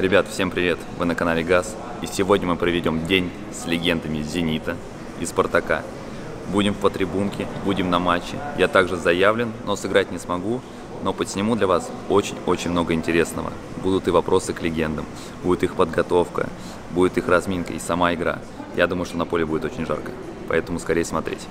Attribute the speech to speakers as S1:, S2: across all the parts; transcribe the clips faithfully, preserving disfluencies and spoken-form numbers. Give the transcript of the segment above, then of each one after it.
S1: Ребят, всем привет! Вы на канале ГАЗ, и сегодня мы проведем день с легендами Зенита и Спартака. Будем по трибунке, будем на матче. Я также заявлен, но сыграть не смогу, но подсниму для вас очень-очень много интересного. Будут и вопросы к легендам, будет их подготовка, будет их разминка и сама игра. Я думаю, что на поле будет очень жарко, поэтому скорее смотреть.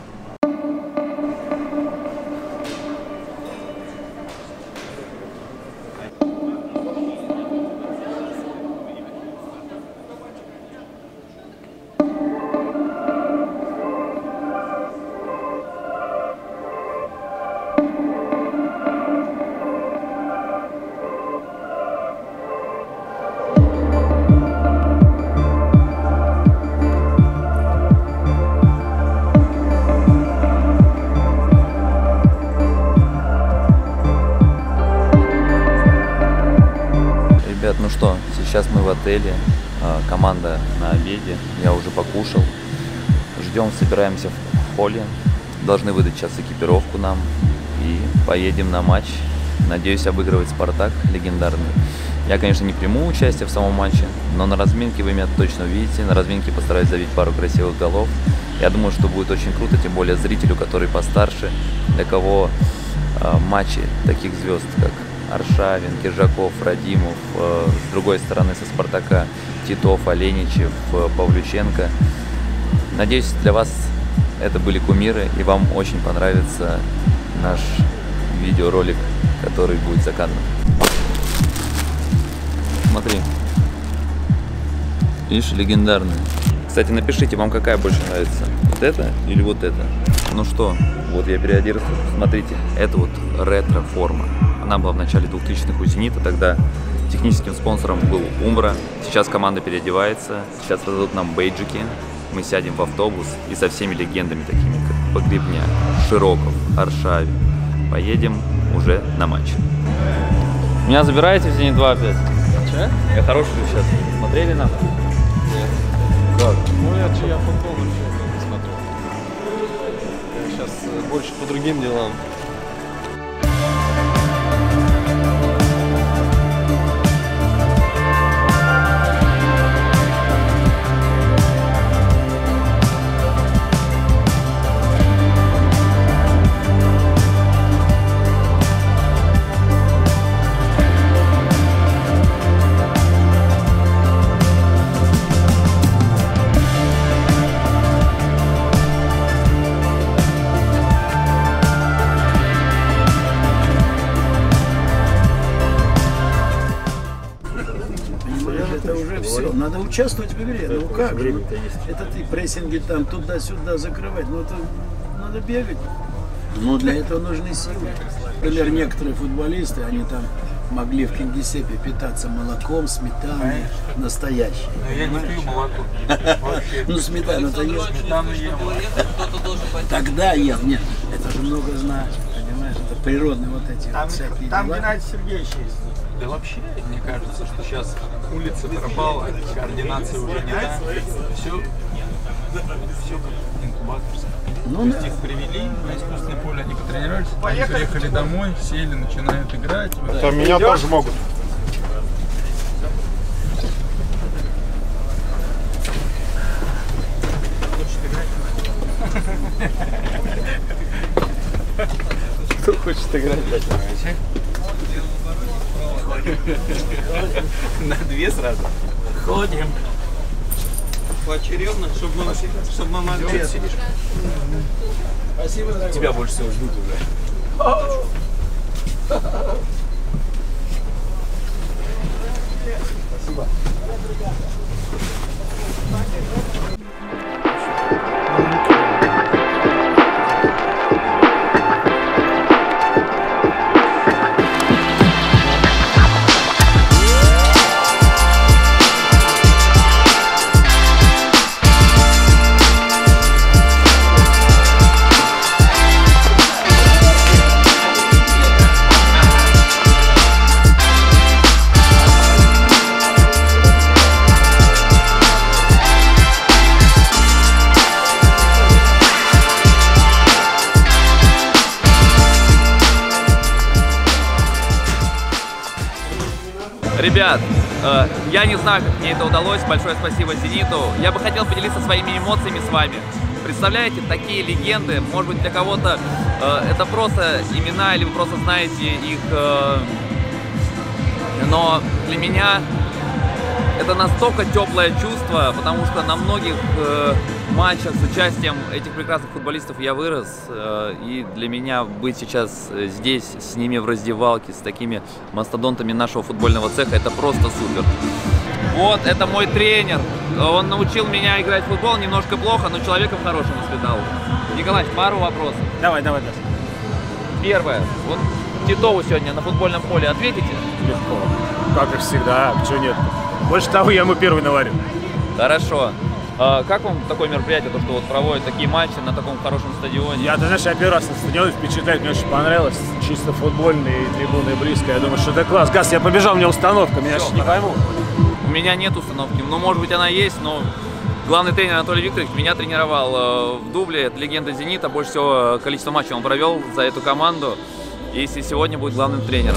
S1: Ребят, ну что, сейчас мы в отеле, команда на обеде, я уже покушал. Ждем, собираемся в холле, должны выдать сейчас экипировку нам и поедем на матч. Надеюсь обыгрывать Спартак легендарный. Я, конечно, не приму участие в самом матче, но на разминке вы меня точно увидите. На разминке постараюсь забить пару красивых голов. Я думаю, что будет очень круто, тем более зрителю, который постарше, для кого э, матчи таких звезд, как Аршавин, Киржаков, Радимов, э, с другой стороны со Спартака Титов, Оленичев, э, Павлюченко. Надеюсь, для вас это были кумиры, и вам очень понравится наш видеоролик, который будет за кадром. Смотри. Видишь, легендарный. Кстати, напишите, вам какая больше нравится, вот это или вот это. Ну что, вот я переоделся. Смотрите, это вот ретро-форма. Она была в начале двухтысячных у Зенита, тогда техническим спонсором был Умбра. Сейчас команда переодевается, сейчас раздадут нам бейджики, мы сядем в автобус и со всеми легендами, такими как Погребняк, Широков, Аршавин, поедем уже на матч. Меня забираете в Зенит два опять?
S2: Че?
S1: Я хороший сейчас. Смотрели нам?
S2: Нет.
S1: Как?
S2: Ну я, я футбол вообще не смотрю. Я сейчас больше по другим делам.
S3: Это уже все. Надо участвовать в игре. Ну как же? Ну, это ты прессинги там туда-сюда закрывать. Ну это надо бегать. Но для этого нужны силы. Например, некоторые футболисты, они там могли в Кингисеппе питаться молоком, сметаной, настоящей.
S4: Но я не пью молоко.
S3: Ну сметану-то ел.
S4: Сметану ел.
S3: Тогда ел. Нет, это же много значит. Понимаешь? Это природные вот эти
S4: Там,
S3: вот всякие
S4: там
S3: дела.
S4: Геннадий Сергеевич есть. Да вообще, мне кажется, что сейчас улица пропала, координация уже не та. Все, все как инкубаторское.
S3: Ну,
S4: То есть
S3: да.
S4: их привели на искусственное поле, они потренировались, они приехали домой, сели, начинают играть.
S2: Да, меня
S4: идешь,
S2: тоже могут. Кто хочет играть?
S4: На две сразу.
S3: Ходим.
S4: Поочередно, чтобы мы, чтобы мы могли. Сидишь.
S3: Спасибо, дорогой.
S4: Тебя больше всего ждут уже.
S3: Спасибо.
S1: Ребят, Я не знаю, как мне это удалось. Большое спасибо «Зениту». Я бы хотел поделиться своими эмоциями с вами. Представляете, такие легенды, может быть, для кого-то это просто имена, или вы просто знаете их, но для меня это настолько теплое чувство, потому что на многих э, матчах с участием этих прекрасных футболистов я вырос, э, и для меня быть сейчас здесь, с ними в раздевалке, с такими мастодонтами нашего футбольного цеха, это просто супер. Вот, это мой тренер, он научил меня играть в футбол немножко плохо, но человеком хорошим воспитал. Николай, пару вопросов.
S5: Давай, давай, Даша.
S1: Первое, вот Титову сегодня на футбольном поле ответите?
S5: Легко. Как и всегда, чего нет. Больше того, я ему первый наварю.
S1: Хорошо. А как вам такое мероприятие, то, что вот проводят такие матчи на таком хорошем стадионе?
S5: Я, ты знаешь, я первый раз на стадионе, впечатляет, мне очень понравилось. Чисто футбольные трибуны близко. Я думаю, что это класс. Газ, я побежал, у меня установка, меня же не пойму.
S1: У меня нет установки, ну, может быть, она есть, но главный тренер Анатолий Викторович меня тренировал в дубле. Это легенда «Зенита». Больше всего количество матчей он провел за эту команду. И сегодня будет главным тренером.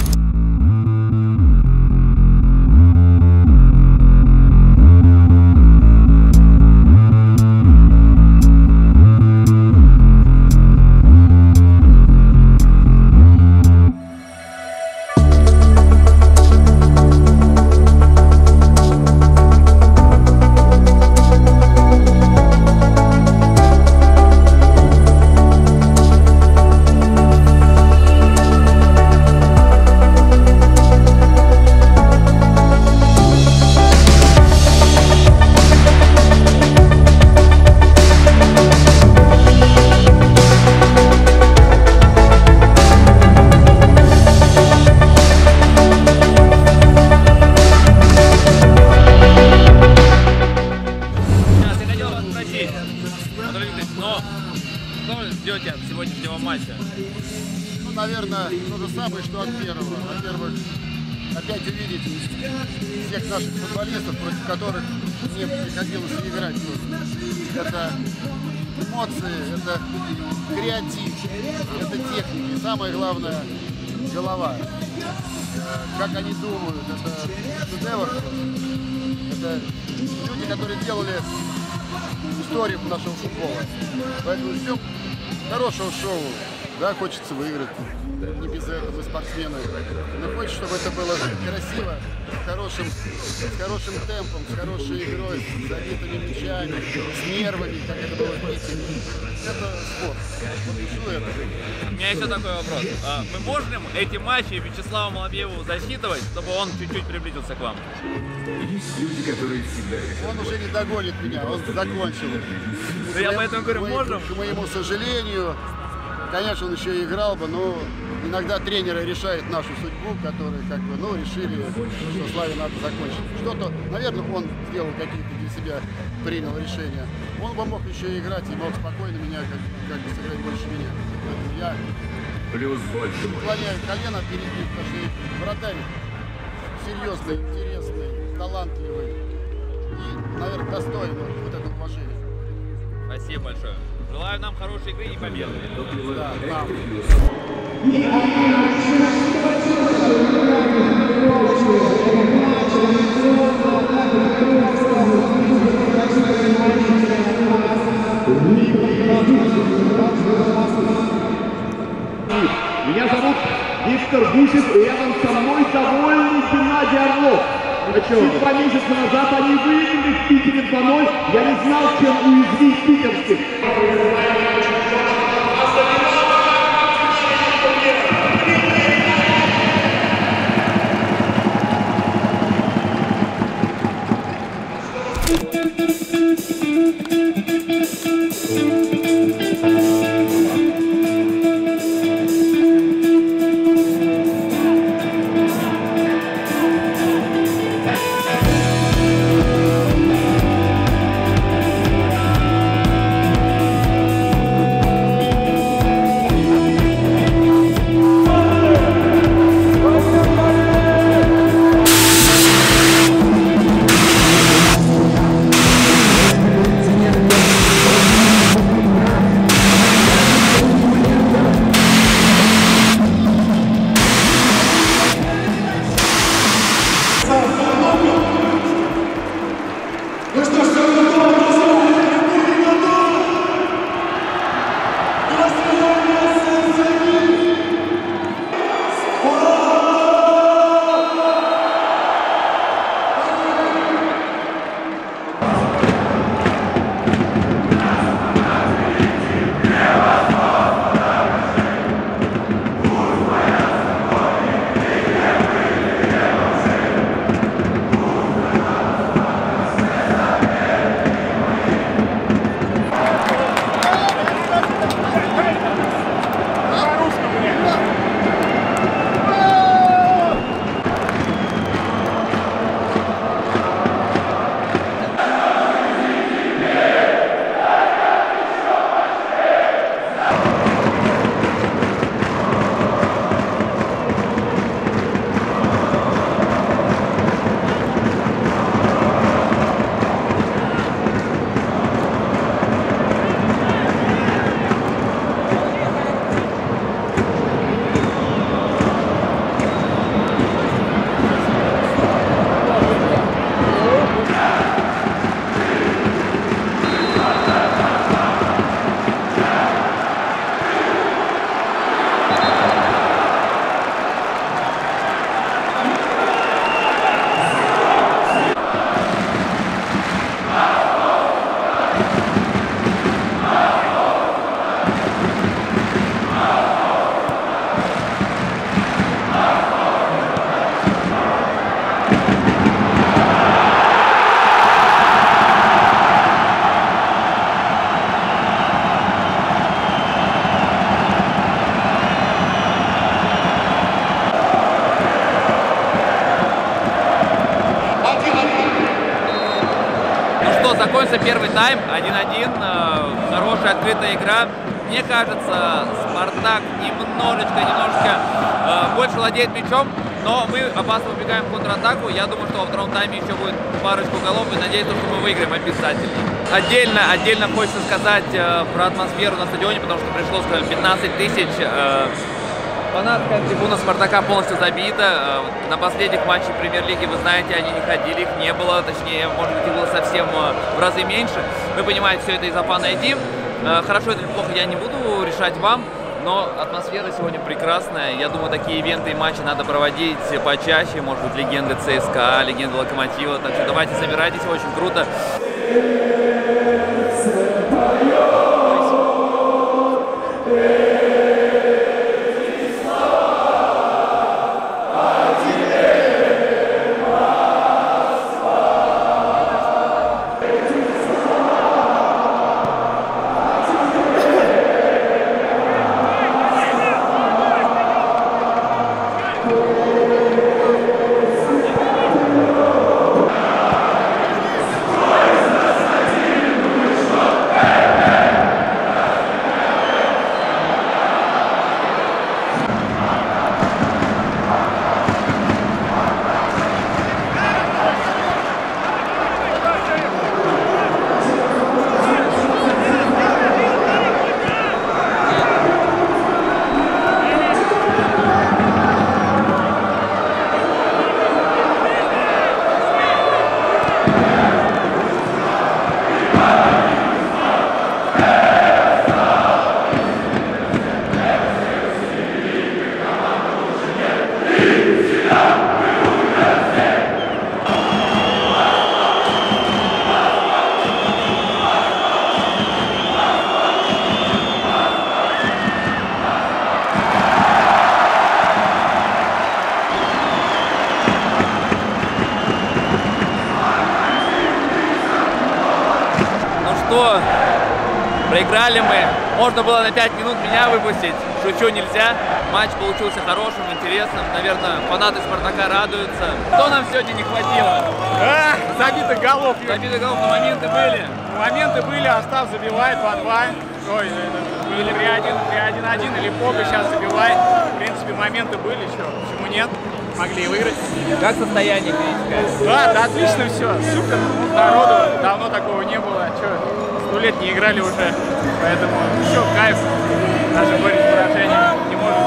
S1: Ждете от сегодняшнего матча?
S6: Ну, наверное, то же самое, что от первого. Во-первых, опять увидеть всех наших футболистов, против которых мне приходилось играть. Это эмоции, это креатив, это техника. И самое главное, голова. Как они думают, это шедевр. Это люди, которые делали историю нашего футбола. Поэтому ждем хорошего шоу. Да, хочется выиграть. Не без этого мы спортсмены. Но хочется, чтобы это было красиво, с хорошим, с хорошим темпом, с хорошей игрой, с забитыми мячами, с нервами, как это было в Питере. Это спорт. Вот ищу это.
S1: У меня еще такой вопрос. Мы можем эти матчи Вячеславу Малабьеву засчитывать, чтобы он чуть-чуть приблизился к вам?
S6: Он уже не догонит меня, он закончил.
S1: Да я поэтому говорю,
S6: мы,
S1: можем?
S6: К моему сожалению, конечно, он еще играл бы, но иногда тренеры решают нашу судьбу, которые как бы, ну, решили, что Славе надо закончить. Что-то, наверное, он сделал какие-то для себя, принял решения. Он бы мог еще играть и мог спокойно меня как, как бы сыграть больше меня. Поэтому я плюс больше наклоняю колено перед ним, потому что вратарь серьезный, интересный, талантливый и, наверное, достойный вот этого уважения.
S1: Спасибо большое. Желаю нам хорошей игры и победы.
S6: Да, нам.
S7: Меня зовут Виктор Гусев, и рядом со мной довольный Геннадий Орлов. Чуть два месяца назад они выиграли в Питере два ноль. Я не знал, чем уязвить питерских.
S1: Закончился первый тайм, один-один, хорошая открытая игра. Мне кажется, Спартак немножечко, немножечко э, больше владеет мячом, но мы опасно убегаем в контратаку. Я думаю, что во втором тайме еще будет парочку голов, и надеюсь, что мы выиграем обязательно. Отдельно, отдельно хочется сказать э, про атмосферу на стадионе, потому что пришло, сказали, пятнадцать тысяч. Э, фанатская трибуна Спартака полностью забита. Э, на последних матчах Премьер-лиги, вы знаете, они не ходили, их не было, точнее, может быть, их было совсем э, в разы меньше. Вы понимаете, все это из-за Фан ай ди. Хорошо это или плохо, я не буду решать вам, но атмосфера сегодня прекрасная. Я думаю, такие ивенты и матчи надо проводить почаще. Может быть, легенды ЦСКА, легенды Локомотива. Так что давайте собирайтесь, очень круто. Что, проиграли мы. Можно было на пять минут меня выпустить. Шучу, нельзя. Матч получился хорошим, интересным. Наверное, фанаты Спартака радуются. Что нам сегодня не хватило?
S5: А, забитых голов.
S1: Забитых голов, но моменты были.
S5: Моменты были, Остап забивает два-два. Ой, или три-один, три-один-один, или Пога сейчас забивает. В принципе, моменты были, что, почему нет? Могли выиграть.
S1: Как состояние физическое?
S5: Да, да, отлично все, супер. Народу давно такого не было. Че, сто лет не играли уже, поэтому все, кайф. Даже говорить выражение не может.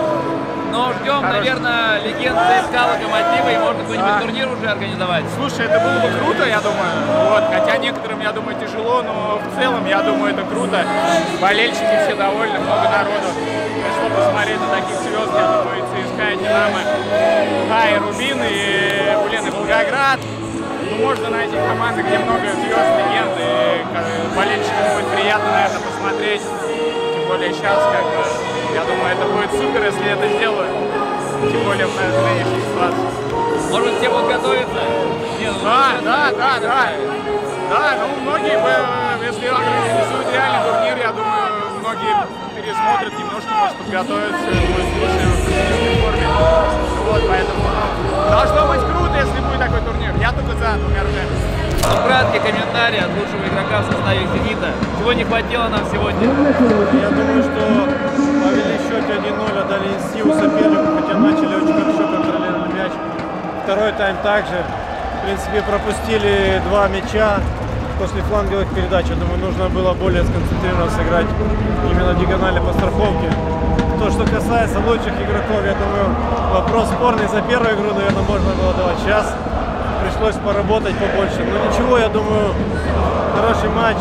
S1: Но ждем,
S5: Хороший.
S1: наверное, легенд ЦСКА, Локомотива, и можно какой-нибудь
S5: Да.
S1: турнир уже организовать.
S5: Слушай, это было бы круто, я думаю. Вот, хотя некоторым, я думаю, тяжело, но в целом, я думаю, это круто. Болельщики все довольны, много народу. Пришло посмотреть на таких звезд, я думаю, и ЦСКА, и Динамо, да, и Рубин, и, блин, и Волгоград. Ну, можно найти команды, где много звезд, легенд, и болельщикам будет приятно на это посмотреть. Тем более сейчас, как бы, я думаю, это будет супер, если это сделают. Тем более в нынешней ситуации.
S1: Может быть, все будут готовиться? Нет, ну,
S5: Да, да, да, да. Да, ну многие, бы, если организуют реальный турнир, я думаю, многие пересмотрят немножко, может, подготовятся, будет в лучшей физической форме. Вот, поэтому ну, должно быть круто, если будет такой турнир. Я только за двумя руками.
S1: Ну, краткий комментарий от лучшего игрока в составе «Зенита». Чего не хватило нам сегодня?
S2: Я думаю, что повели в счете один ноль, отдали инициативу сопернику, хотя начали очень хорошо контролировать мяч. Второй тайм также. В принципе, пропустили два мяча после фланговых передач. Я думаю, нужно было более сконцентрированно сыграть именно диагонально по страховке. То, что касается лучших игроков, я думаю, вопрос спорный. За первую игру, наверное, можно было давать. Сейчас пришлось поработать побольше. Но ничего, я думаю, хороший матч.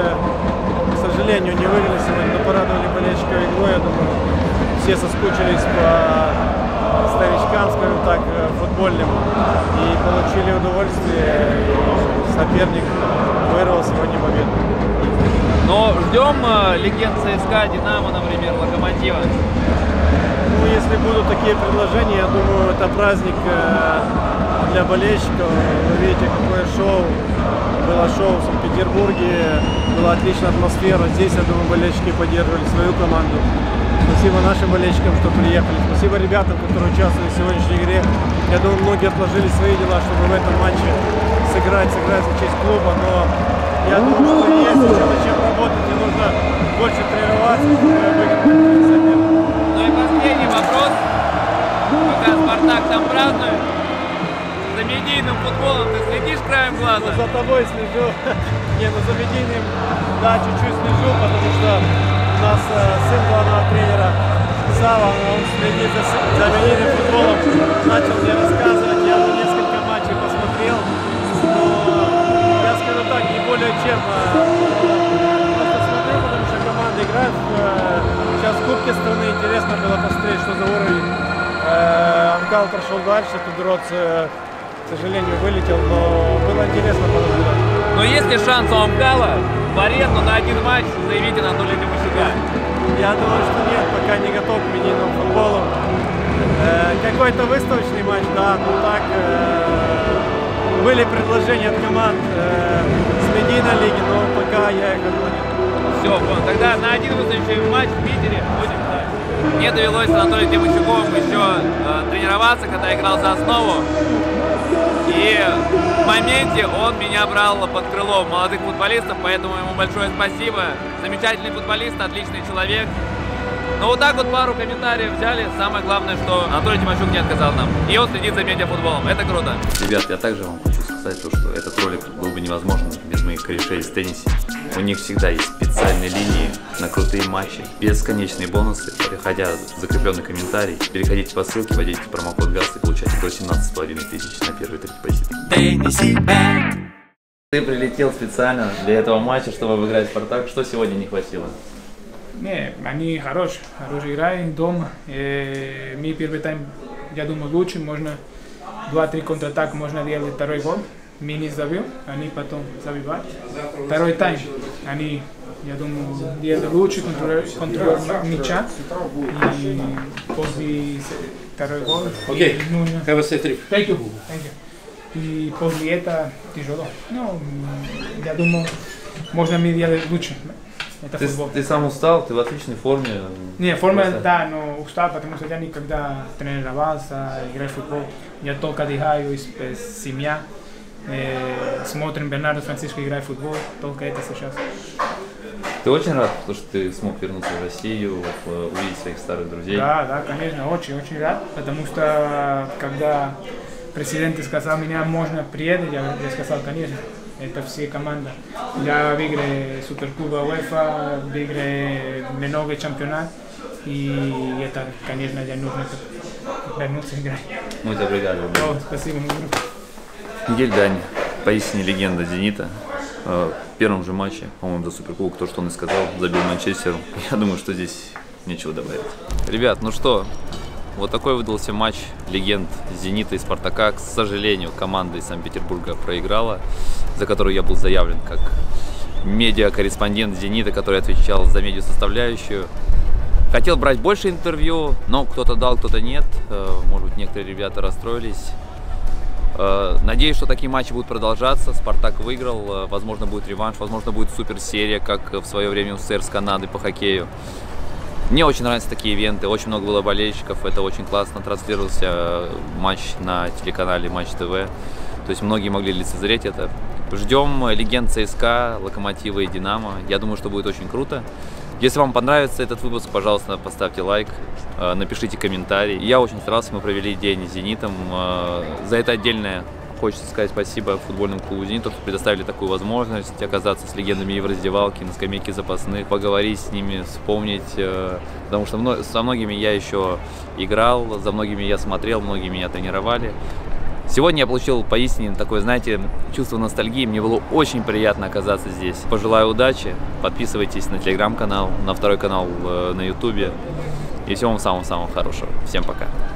S2: К сожалению, не выиграли сегодня, но порадовали болельщиков игрой. Я думаю, все соскучились по старичкам, скажем так, футбольным. И получили удовольствие. И соперник вырвал сегодня победу.
S1: Но ждем э, легенд ЦСКА, Динамо, например, Локомотива.
S2: Ну, если будут такие предложения, я думаю, это праздник э, для болельщиков. Вы видите, какое шоу. Было шоу в Санкт-Петербурге, была отличная атмосфера. Здесь, я думаю, болельщики поддерживали свою команду. Спасибо нашим болельщикам, что приехали. Спасибо ребятам, которые участвовали в сегодняшней игре. Я думаю, многие отложили свои дела, чтобы в этом матче сыграть, сыграть за честь клуба. Но Я думаю, что есть еще над чем работать, и нужно больше тренироваться, чтобы выиграть соперника.
S1: Ну и последний вопрос. Пока Спартак там празднует, за медийным футболом ты следишь краем глаза?
S2: Ну, за тобой слежу. Не, ну за медийным, да, чуть-чуть слежу, потому что у нас э, сын главного тренера Сава, он следит за, за медийным футболом, начал мне рассказывать, я уже несколько матчей посмотрел, но я скажу так, не более чем э, просто смотрю, потому что команда играет, э, сейчас в Кубке страны, интересно было посмотреть, что за уровень. Э, Амкал прошел дальше, Тудроц, э, к сожалению, вылетел, но было интересно понаблюдать.
S1: Но есть ли шанс у Амкала в аренду на один матч заявить Анатолия Тимощука?
S2: Я думаю, что нет, пока не готов к медийному футболу. Э, Какой-то выставочный матч, да, но так э, были предложения от команд э, с медийной лиги, но пока я их отклонил.
S1: Все, тогда на один выставочный матч в Питере будем ждать. Мне довелось с Анатолием Тимощуком еще э, тренироваться, когда играл за основу. И в моменте он меня брал под крыло молодых футболистов, поэтому ему большое спасибо. Замечательный футболист, отличный человек. Но вот так вот пару комментариев взяли. Самое главное, что Анатолий Тимощук не отказал нам. И он следит за медиафутболом. Это круто. Ребят, я также вам хочу сказать, то, что этот ролик был бы невозможен без моих корешей из тенниса. У них всегда есть специальные линии на крутые матчи, бесконечные бонусы, переходя в закрепленный комментарий. Переходите по ссылке, вводите промокод ГАЗ и получайте до семнадцати с половиной тысяч на первый и третий позиции. Ты прилетел специально для этого матча, чтобы обыграть Спартак. Что сегодня не хватило?
S5: Не, они хорошие, хорошие играют дома. И мы первый тайм, я думаю, лучше, можно два-три контратака можно делать второй гол. Мы не забил, они потом забивают. Второй тайм, они, я думаю, делали лучше контроль, контроль мяча. И после второй гол.
S8: Окей, have a safe trip.
S5: Thank you. Thank you. И после этого тяжело. Ну, я думаю, можно мы делать лучше. Это
S1: ты,
S5: футбол.
S1: Ты сам устал, ты в отличной форме.
S5: Не, форма, да, но устал, потому что я никогда тренировался, играю в футбол. Я только отдыхаю с семьей. Э, смотрим Бернардо Франциско играет в футбол, только это сейчас.
S1: Ты очень рад, что ты смог вернуться в Россию, увидеть своих старых друзей?
S5: Да, да, конечно, очень-очень рад, потому что когда президент сказал, меня можно приехать, я, я сказал, конечно, это все команда. Я выиграю Суперкуба УЕФА, выиграю много чемпионат, и это, конечно, я нужно вернуться играть.
S1: Мы тебя бригада.
S5: О, спасибо, мой друг.
S1: Мигель Дани, поистине легенда «Зенита». В первом же матче, по-моему, за Суперкубок, то, что он и сказал, забил Манчестеру. Я думаю, что здесь нечего добавить. Ребят, ну что, вот такой выдался матч легенд «Зенита» и «Спартака». К сожалению, команда из Санкт-Петербурга проиграла, за которую я был заявлен как медиа-корреспондент «Зенита», который отвечал за медиа-составляющую. Хотел брать больше интервью, но кто-то дал, кто-то нет. Может быть, некоторые ребята расстроились. Надеюсь, что такие матчи будут продолжаться. Спартак выиграл, возможно, будет реванш, возможно, будет суперсерия, как в свое время у СССР с Канадой по хоккею. Мне очень нравятся такие ивенты, очень много было болельщиков, это очень классно. Транслировался матч на телеканале Матч ТВ, то есть многие могли лицезреть это. Ждем легенд ЦСКА, Локомотива и Динамо. Я думаю, что будет очень круто. Если вам понравится этот выпуск, пожалуйста, поставьте лайк, напишите комментарий. Я очень старался, мы провели день с «Зенитом». За это отдельное хочется сказать спасибо футбольному клубу «Зенит», что предоставили такую возможность оказаться с легендами и в раздевалке, на скамейке запасных, поговорить с ними, вспомнить. Потому что со многими я еще играл, за многими я смотрел, многие меня тренировали. Сегодня я получил поистине такое, знаете, чувство ностальгии. Мне было очень приятно оказаться здесь. Пожелаю удачи. Подписывайтесь на телеграм-канал, на второй канал на ютубе. И всего вам самого-самого хорошего. Всем пока.